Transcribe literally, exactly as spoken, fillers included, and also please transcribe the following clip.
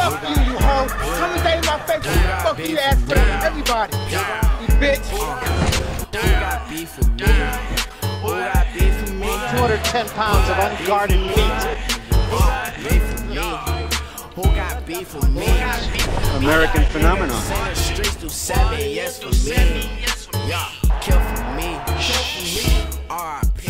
Fuck you, you hoe. Come and say in my face. Fuck you, ass for everybody. You bitch. Who got beef with me? Who got beef with me? two hundred ten pounds of unguarded meat. Who got beef with me? Who got beef with me? American phenomenon. Send the streets through seven, yes for me. Yeah, kill for me. R I P